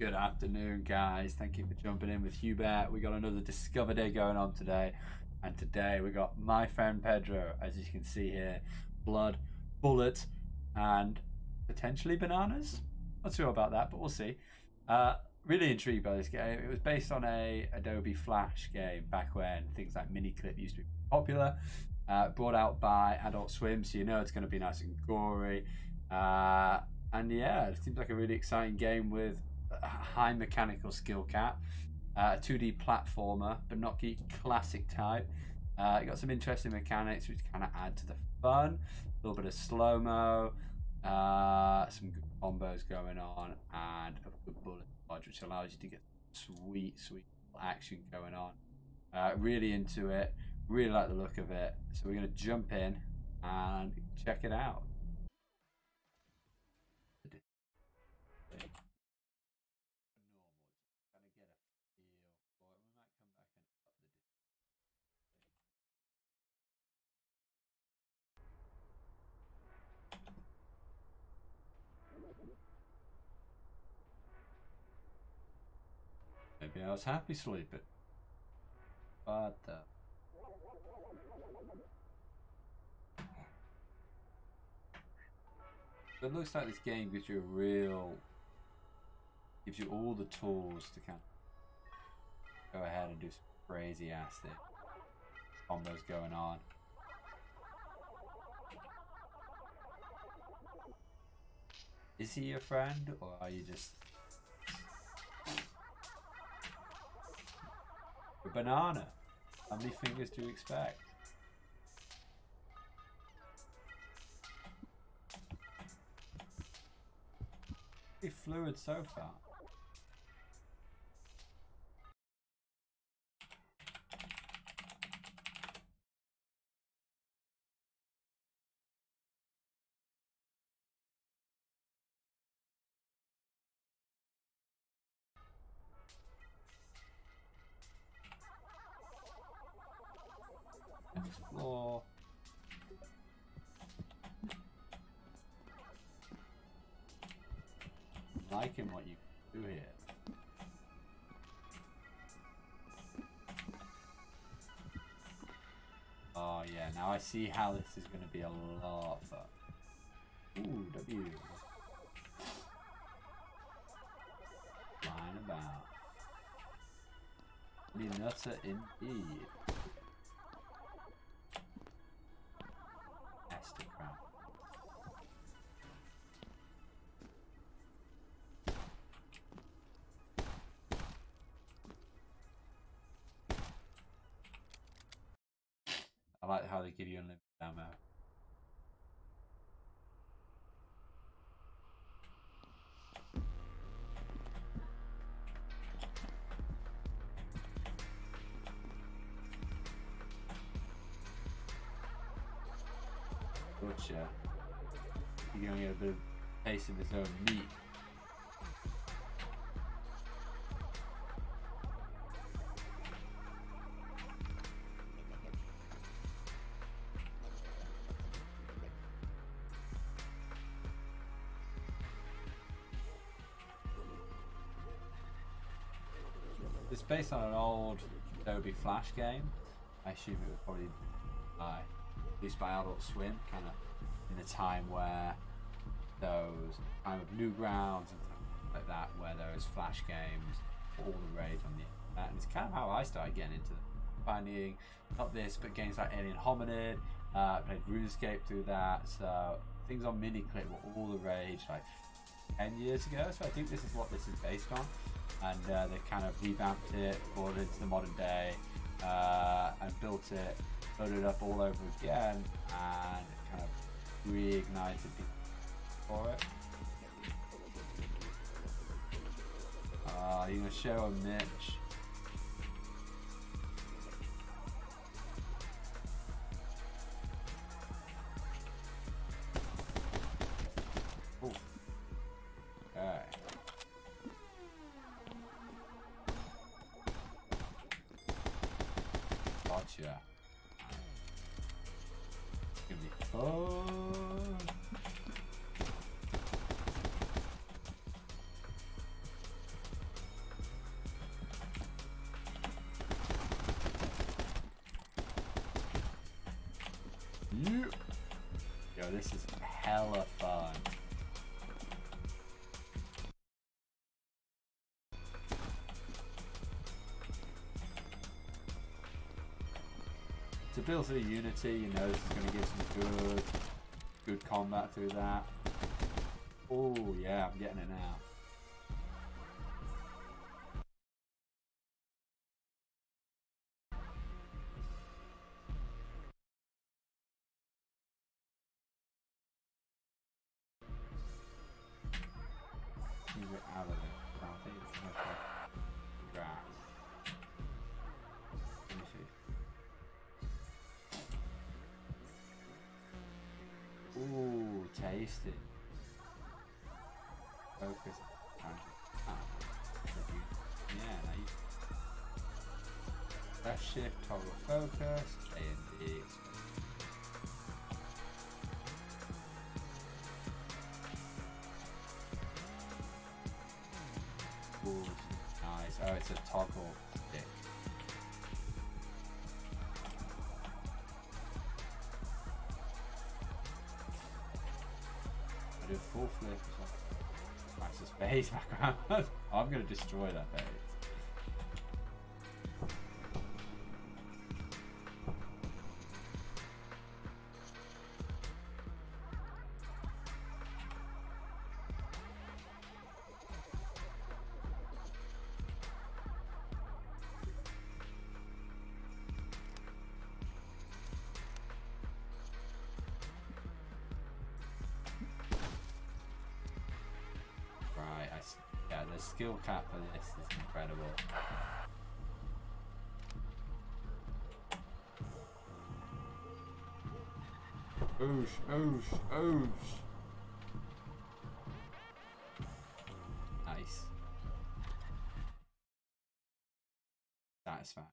Good afternoon, guys. Thank you for jumping in with Hughbear. We got another Discover Day going on today, and today we got my friend Pedro, as you can see here, blood, bullet, and potentially bananas. Not sure about that, but we'll see. Really intrigued by this game. It was based on a Adobe Flash game back when things like Miniclip used to be popular. Brought out by Adult Swim, so you know it's going to be nice and gory. And yeah, it seems like a really exciting game with a high mechanical skill cap. A 2D platformer, but not geek classic type. It got some interesting mechanics which kind of add to the fun. A little bit of slow-mo, some good combos going on, and a good bullet dodge, which allows you to get sweet action going on. Really into it. Really like the look of it. So we're going to jump in and check it out. Maybe I was happy sleeping. But it looks like this game gives you all the tools to kind of go ahead and do some crazy ass things. Combos going on. Is he your friend, or are you just a banana? How many fingers do you expect? Pretty fluid so far. Explore. Liking what you do here. Oh yeah, now I see how this is going to be a lot of fun. Ooh, W. Flying about. The nutter indeed. I like how they give you unlimited ammo. Gotcha. You're gonna get a bit of a taste of his own meat. It's based on an old Adobe Flash game. I assume it was probably released by Adult Swim, kind of in a time where those kind of Newgrounds and things like that, where there was Flash games, all the rage on the internet. And it's kind of how I started getting into finding not this, but games like Alien Hominid. Played RuneScape through that. So things on Miniclip were all the rage like 10 years ago. So I think this is what this is based on. And they kind of revamped it, brought it into the modern day, and built it, loaded it up all over again, and kind of reignited people for it. You're gonna show a Mitch. Ooh. Okay. Gotcha. It's gonna be fun. this is hella fun. To build through Unity, you know, this is going to give some good combat through that. Oh yeah, I'm getting it now. Move it out of it. I don't think it's enough grass. Let me see. Ooh, tasty. Focus. Yeah, nice. Left shift, toggle focus. A and D. Ooh, nice. Oh, it's a toggle stick. I do a full flip. Nice, this base background. I'm gonna destroy that base. Yeah, the skill cap for this is incredible. Oosh, oosh, oosh. Nice. Satisfying.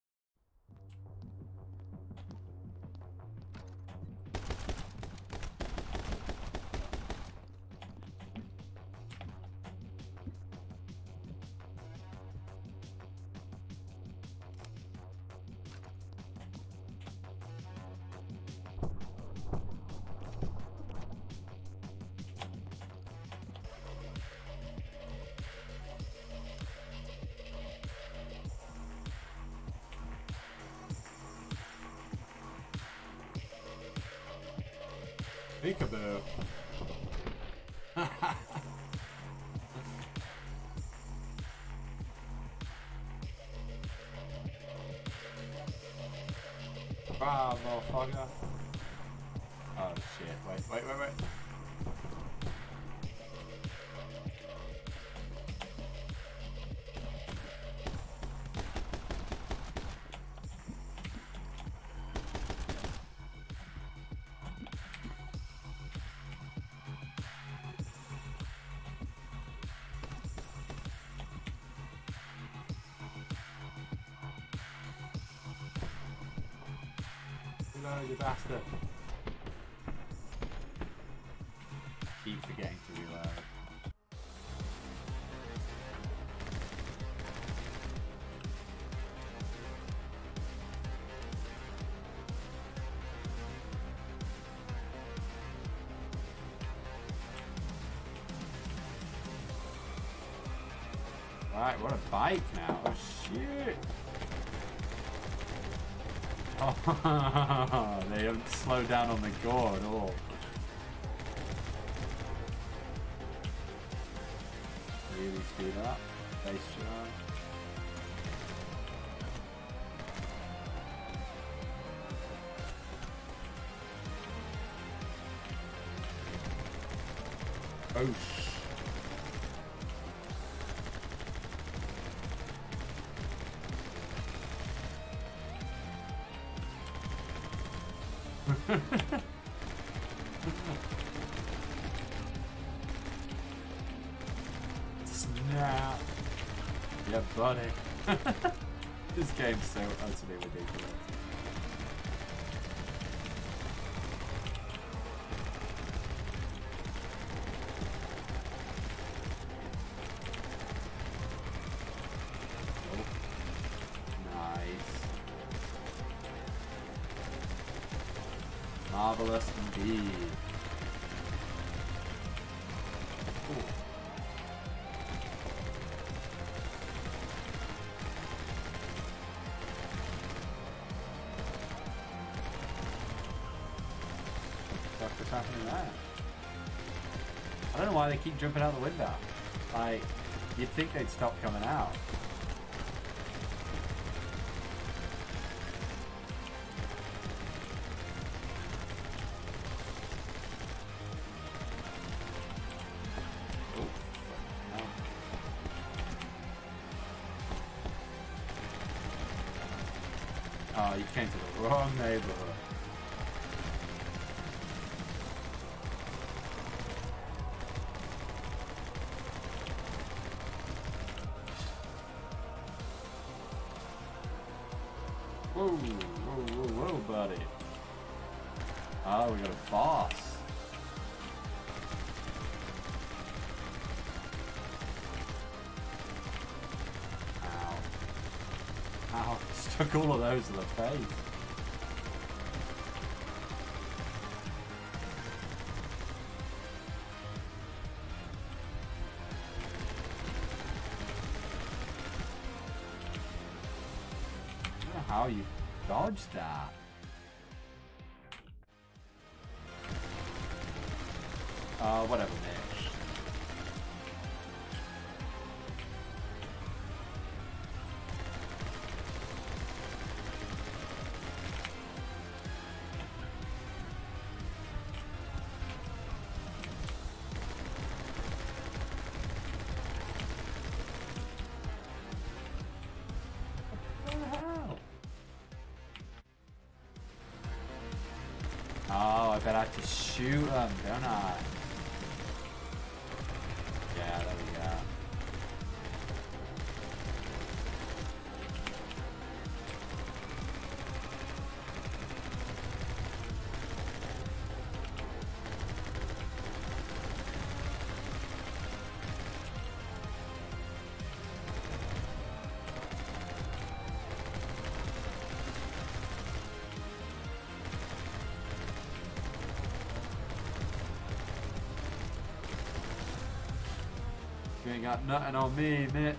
Peekaboo. Wow, motherfucker. Oh shit, wait. No, you bastard. Keep forgetting to reload. Right, what a bike now. Oh shit. Oh, they haven't slowed down on the gore at all. Really speed up. Base jump. Oh shit. Snap. Yeah, buddy. This game's so utterly ridiculous. Marvelous indeed. what's happening there. I don't know why they keep jumping out the window. Like, you'd think they'd stop coming out. Oh, you came to the wrong neighborhood. Whoa, whoa, whoa, whoa, buddy. Oh, we got a boss. Ow. Ow, stuck all of those in the face. I don't know how you dodged that. Whatever, Mitch. What the hell? Oh, I bet I have to shoot them, don't I? Yeah, there we go. You ain't got nothing on me, Mitch.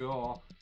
sure.